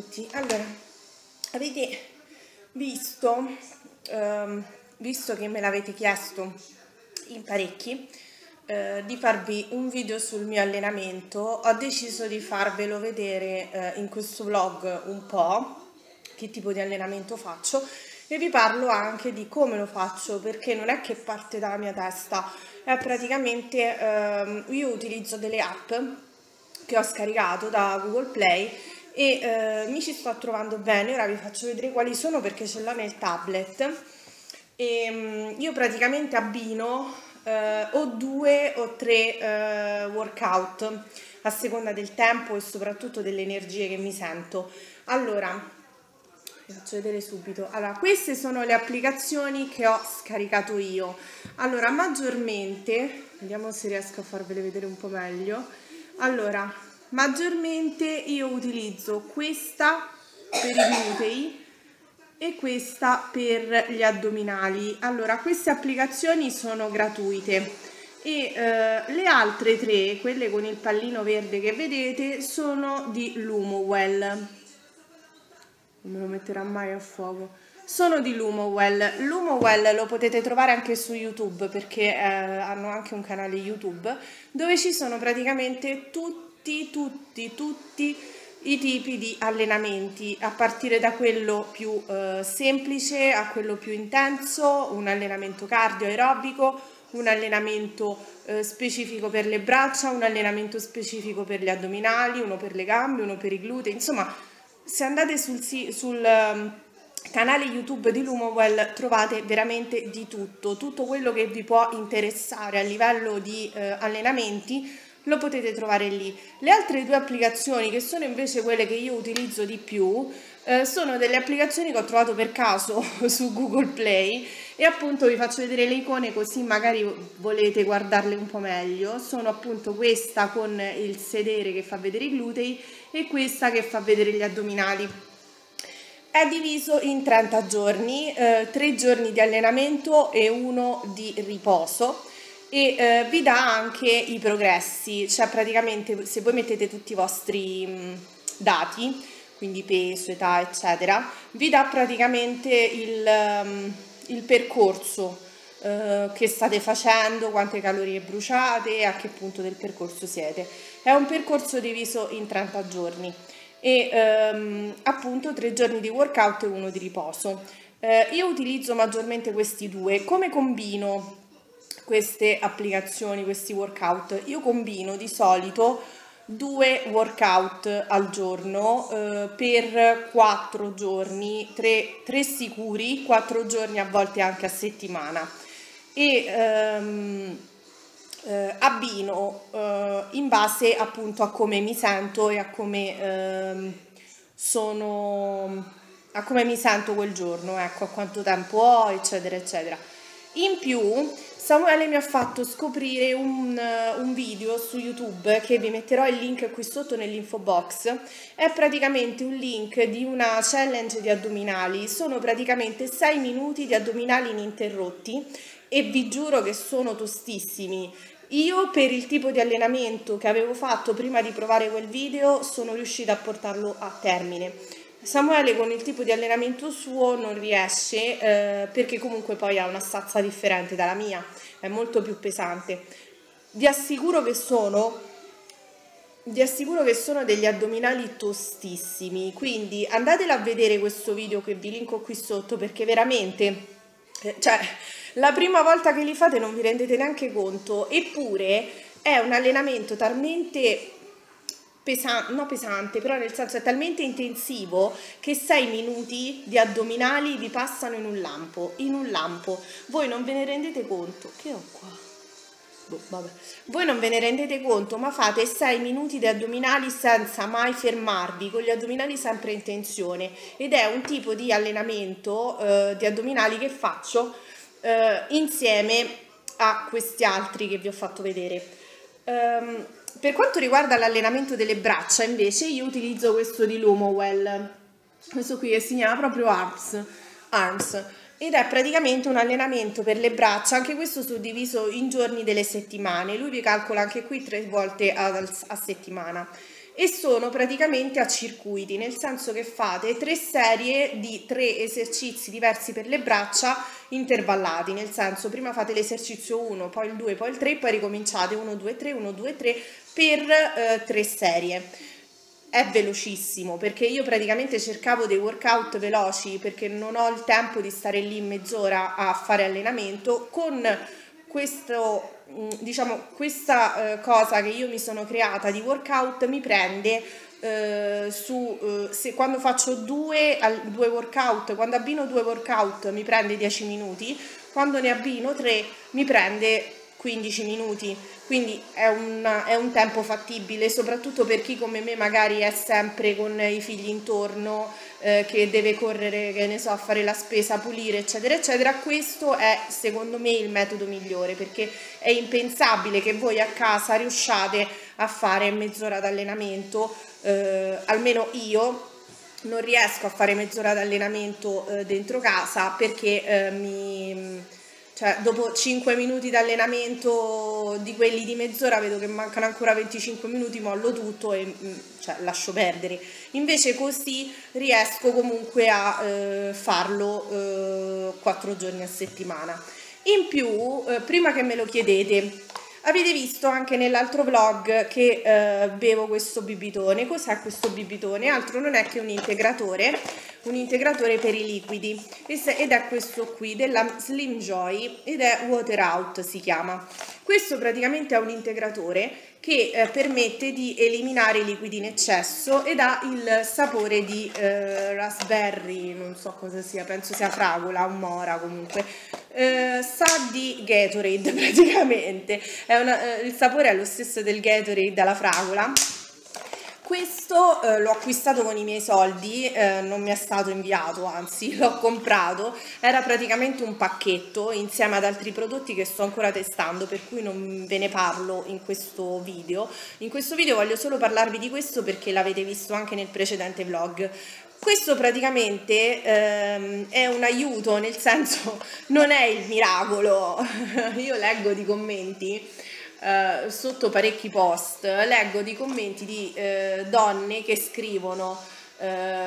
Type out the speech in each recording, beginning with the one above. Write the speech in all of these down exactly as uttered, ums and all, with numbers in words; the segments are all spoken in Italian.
tutti. Allora, avete visto, ehm, visto che me l'avete chiesto in parecchi, eh, di farvi un video sul mio allenamento, ho deciso di farvelo vedere eh, in questo vlog un po' che tipo di allenamento faccio e vi parlo anche di come lo faccio, perché non è che parte dalla mia testa, è praticamente, ehm, io utilizzo delle app che ho scaricato da Google Play e eh, mi ci sto trovando bene. Ora vi faccio vedere quali sono perché ce l'ho nel tablet e um, io praticamente abbino eh, o due o tre eh, workout a seconda del tempo e soprattutto delle energie che mi sento. Allora, vi faccio vedere subito. Allora, queste sono le applicazioni che ho scaricato io. Allora, maggiormente, vediamo se riesco a farvele vedere un po' meglio. Allora, maggiormente io utilizzo questa per i glutei e questa per gli addominali. Allora, queste applicazioni sono gratuite e eh, le altre tre, quelle con il pallino verde che vedete, sono di Lumowell. Non me lo metterà mai a fuoco. Sono di Lumowell. Lumowell lo potete trovare anche su YouTube perché eh, hanno anche un canale YouTube dove ci sono praticamente tutti, tutti, tutti i tipi di allenamenti, a partire da quello più eh, semplice a quello più intenso, un allenamento cardio aerobico, un allenamento eh, specifico per le braccia, un allenamento specifico per gli addominali, uno per le gambe, uno per i glutei. Insomma, se andate sul, sul um, canale YouTube di Lumowell trovate veramente di tutto, tutto quello che vi può interessare a livello di eh, allenamenti lo potete trovare lì. Le altre due applicazioni, che sono invece quelle che io utilizzo di più, eh, sono delle applicazioni che ho trovato per caso su Google Play e appunto vi faccio vedere le icone così magari volete guardarle un po' meglio. Sono appunto questa con il sedere che fa vedere i glutei e questa che fa vedere gli addominali. È diviso in trenta giorni, eh, tre giorni di allenamento e uno di riposo. E eh, vi dà anche i progressi, cioè praticamente se voi mettete tutti i vostri mh, dati, quindi peso, età, eccetera, vi dà praticamente il, um, il percorso uh, che state facendo, quante calorie bruciate, a che punto del percorso siete. È un percorso diviso in trenta giorni e um, appunto tre giorni di workout e uno di riposo. Uh, io utilizzo maggiormente questi due. Come combino queste applicazioni, questi workout? Io combino di solito due workout al giorno eh, per quattro giorni, tre, tre sicuri, quattro giorni a volte anche a settimana e ehm, eh, abbino eh, in base appunto a come mi sento e a come ehm, sono, a come mi sento quel giorno, ecco, a quanto tempo ho, eccetera eccetera. In più Samuele mi ha fatto scoprire un, un video su YouTube che vi metterò il link qui sotto nell'info box. È praticamente un link di una challenge di addominali, sono praticamente sei minuti di addominali ininterrotti e vi giuro che sono tostissimi. Io per il tipo di allenamento che avevo fatto prima di provare quel video sono riuscita a portarlo a termine. Samuele con il tipo di allenamento suo non riesce eh, perché comunque poi ha una stazza differente dalla mia, è molto più pesante. Vi assicuro che sono, vi assicuro che sono degli addominali tostissimi, quindi andatela a vedere questo video che vi linko qui sotto perché veramente, eh, cioè, la prima volta che li fate non vi rendete neanche conto, eppure è un allenamento talmente pesante, no pesante, però nel senso è talmente intensivo che sei minuti di addominali vi passano in un lampo, in un lampo. Voi non ve ne rendete conto. Che ho qua? Boh, vabbè. Voi non ve ne rendete conto, ma fate sei minuti di addominali senza mai fermarvi, con gli addominali sempre in tensione. Ed è un tipo di allenamento eh, di addominali che faccio eh, insieme a questi altri che vi ho fatto vedere. Um, Per quanto riguarda l'allenamento delle braccia, invece, io utilizzo questo di Lumowell, questo qui che si chiama proprio Arms, Arms, ed è praticamente un allenamento per le braccia, anche questo suddiviso in giorni delle settimane. Lui vi calcola anche qui tre volte a, a settimana. e sono praticamente a circuiti, nel senso che fate tre serie di tre esercizi diversi per le braccia intervallati, nel senso prima fate l'esercizio uno, poi il due, poi il tre, poi ricominciate uno, due, tre, uno, due, tre per eh, tre serie. È velocissimo, perché io praticamente cercavo dei workout veloci perché non ho il tempo di stare lì mezz'ora a fare allenamento. Con questo, diciamo, questa eh, cosa che io mi sono creata di workout mi prende eh, su eh, se quando faccio due, due workout, quando abbino due workout mi prende dieci minuti, quando ne abbino tre mi prende quindici minuti, quindi è un, è un tempo fattibile, soprattutto per chi come me magari è sempre con i figli intorno, eh, che deve correre, che ne so, a fare la spesa, pulire, eccetera, eccetera. Questo è secondo me il metodo migliore, perché è impensabile che voi a casa riusciate a fare mezz'ora d'allenamento, eh, almeno io non riesco a fare mezz'ora d'allenamento eh, dentro casa, perché eh, mi... Cioè, dopo cinque minuti di allenamento di quelli di mezz'ora vedo che mancano ancora venticinque minuti, mollo tutto e cioè, lascio perdere. Invece così riesco comunque a eh, farlo eh, quattro giorni a settimana. In più, eh, prima che me lo chiedete, avete visto anche nell'altro vlog che eh, bevo questo bibitone. Cos'è questo bibitone? Altro non è che un integratore, un integratore per i liquidi, ed è questo qui della Slim Joy ed è Water Out si chiama. Questo praticamente è un integratore che eh, permette di eliminare i liquidi in eccesso ed ha il sapore di eh, raspberry, non so cosa sia, penso sia fragola o mora, comunque eh, sa di Gatorade praticamente. È una, eh, il sapore è lo stesso del Gatorade alla fragola. Questo eh, l'ho acquistato con i miei soldi, eh, non mi è stato inviato, anzi l'ho comprato, era praticamente un pacchetto insieme ad altri prodotti che sto ancora testando, per cui non ve ne parlo in questo video. In questo video voglio solo parlarvi di questo perché l'avete visto anche nel precedente vlog. Questo praticamente ehm, è un aiuto, nel senso non è il miracolo. Io leggo di commenti Uh, sotto parecchi post, leggo di commenti di uh, donne che scrivono uh,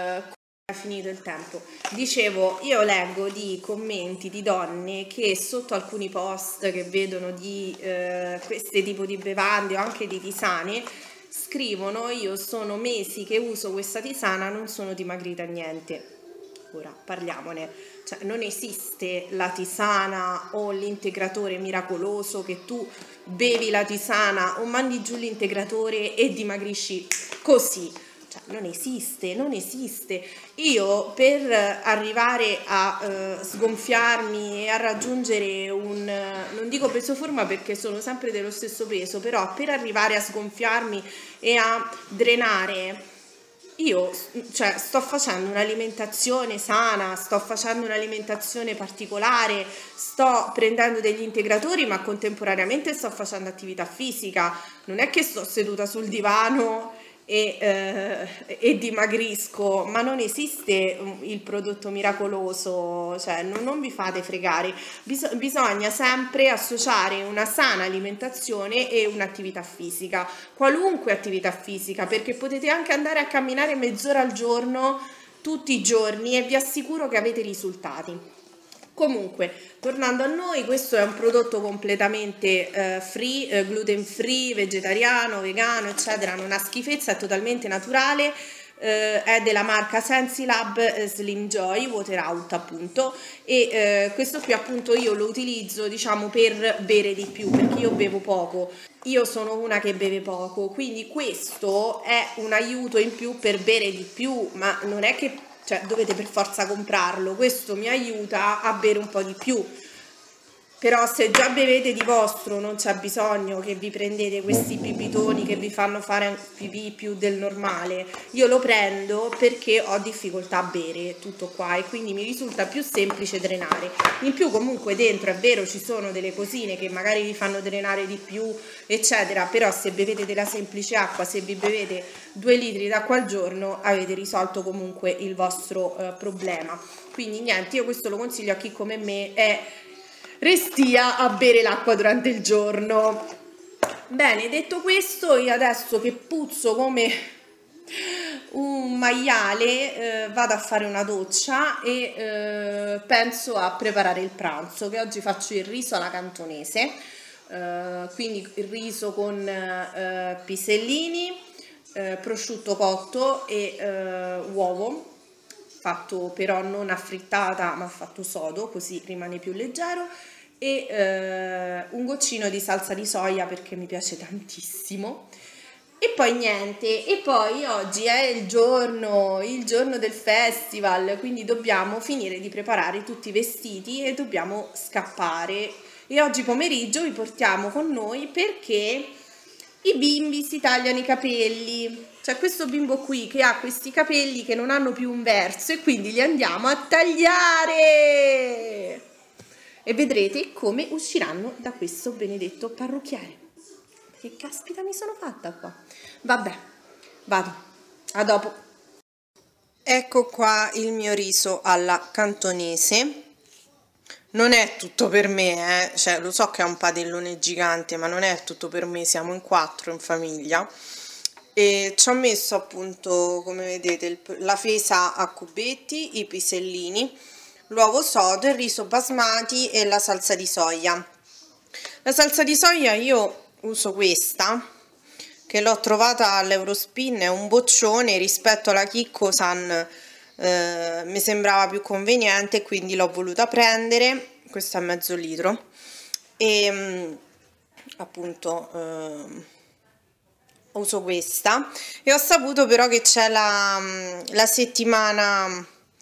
è finito il tempo, dicevo, io leggo di commenti di donne che sotto alcuni post che vedono di uh, questi tipo di bevande o anche di tisane scrivono: io sono mesi che uso questa tisana, non sono dimagrita niente. Ora parliamone, cioè non esiste la tisana o l'integratore miracoloso che tu bevi la tisana o mandi giù l'integratore e dimagrisci così, cioè non esiste, non esiste. Io per arrivare a eh, sgonfiarmi e a raggiungere un, non dico peso forma perché sono sempre dello stesso peso, però per arrivare a sgonfiarmi e a drenare, io cioè, sto facendo un'alimentazione sana, sto facendo un'alimentazione particolare, sto prendendo degli integratori, ma contemporaneamente sto facendo attività fisica. Non è che sto seduta sul divano e, eh, e dimagrisco, ma non esiste il prodotto miracoloso, cioè non, non vi fate fregare. Bis- bisogna sempre associare una sana alimentazione e un'attività fisica, qualunque attività fisica, perché potete anche andare a camminare mezz'ora al giorno tutti i giorni e vi assicuro che avete risultati. Comunque, tornando a noi, questo è un prodotto completamente eh, free, eh, gluten free, vegetariano, vegano, eccetera, non ha schifezza, è totalmente naturale, eh, è della marca Sensilab eh, Slim Joy, Water Out appunto, e eh, questo qui appunto io lo utilizzo, diciamo, per bere di più, perché io bevo poco. Io sono una che beve poco, quindi questo è un aiuto in più per bere di più, ma non è che cioè dovete per forza comprarlo, questo mi aiuta a bere un po' di più. Però se già bevete di vostro non c'è bisogno che vi prendete questi bibitoni che vi fanno fare pipì più del normale. Io lo prendo perché ho difficoltà a bere, tutto qua, e quindi mi risulta più semplice drenare. In più comunque dentro è vero ci sono delle cosine che magari vi fanno drenare di più eccetera, però se bevete della semplice acqua, se vi bevete due litri d'acqua al giorno avete risolto comunque il vostro eh, problema. Quindi niente, io questo lo consiglio a chi come me è restia a bere l'acqua durante il giorno. Bene, detto questo, io adesso che puzzo come un maiale eh, vado a fare una doccia e eh, penso a preparare il pranzo, che oggi faccio il riso alla cantonese, eh, quindi il riso con eh, pisellini, eh, prosciutto cotto e eh, uovo, fatto però non affrittata ma fatto sodo, così rimane più leggero, e eh, un goccino di salsa di soia perché mi piace tantissimo. E poi niente, e poi oggi è il giorno, il giorno del festival, quindi dobbiamo finire di preparare tutti i vestiti e dobbiamo scappare. E oggi pomeriggio vi portiamo con noi perché i bimbi si tagliano i capelli. C'è questo bimbo qui che ha questi capelli che non hanno più un verso e quindi li andiamo a tagliare. E vedrete come usciranno da questo benedetto parrucchiere. Che caspita mi sono fatta qua? Vabbè, vado, a dopo. Ecco qua il mio riso alla cantonese. Non è tutto per me, eh? Cioè, lo so che è un padellone gigante, ma non è tutto per me, siamo in quattro in famiglia. E ci ho messo appunto, come vedete, il, la fesa a cubetti, i pisellini, l'uovo sodo, il riso basmati e la salsa di soia. La salsa di soia io uso questa, che l'ho trovata all'Eurospin, è un boccione, rispetto alla Kikkosan eh, mi sembrava più conveniente, quindi l'ho voluta prendere. Questo è mezzo litro e mh, appunto eh, uso questa, e ho saputo però che c'è la, la settimana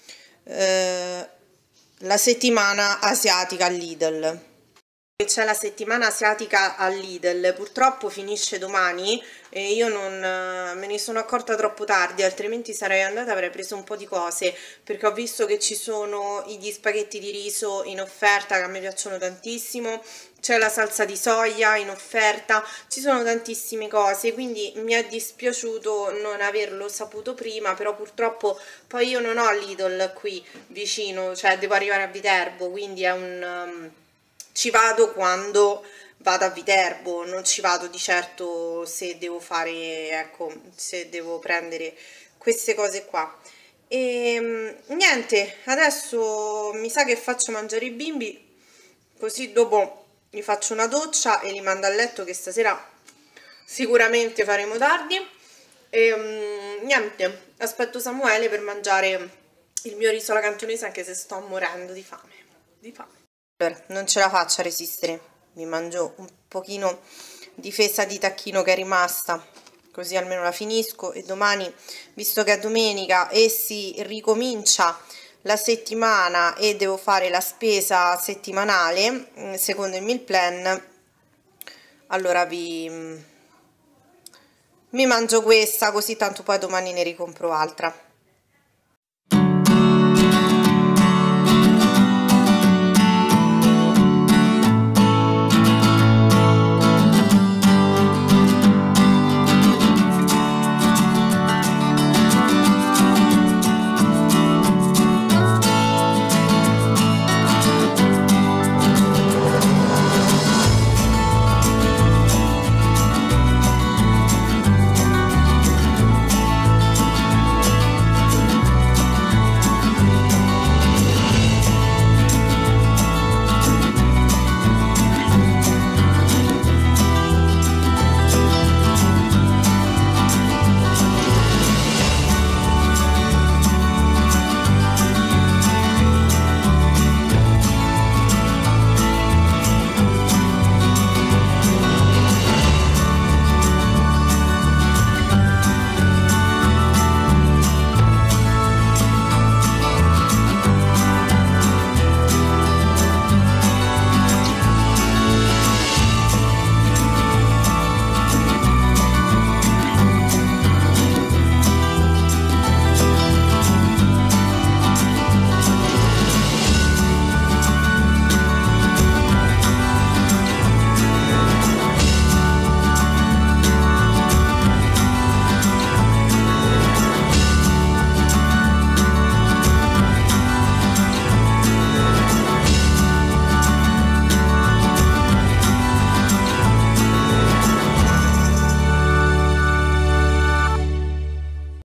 eh, la settimana asiatica al Lidl. C'è la settimana asiatica al Lidl, purtroppo finisce domani e io non me ne sono accorta troppo tardi, altrimenti sarei andata, avrei preso un po' di cose, perché ho visto che ci sono gli spaghetti di riso in offerta che a me piacciono tantissimo, c'è la salsa di soia in offerta, ci sono tantissime cose, quindi mi è dispiaciuto non averlo saputo prima, però purtroppo poi io non ho Lidl qui vicino, cioè devo arrivare a Viterbo, quindi è un... Um, ci vado quando vado a Viterbo, non ci vado di certo se devo fare, ecco, se devo prendere queste cose qua. E niente, adesso mi sa che faccio mangiare i bimbi, così dopo gli faccio una doccia e li mando a letto, che stasera sicuramente faremo tardi. E um, niente, aspetto Samuele per mangiare il mio riso alla cantonese, anche se sto morendo di fame, di fame. Non ce la faccio a resistere, mi mangio un pochino di fesa di tacchino che è rimasta, così almeno la finisco, e domani, visto che è domenica e si ricomincia la settimana e devo fare la spesa settimanale secondo il meal plan, allora vi mi mangio questa, così tanto poi domani ne ricompro altra.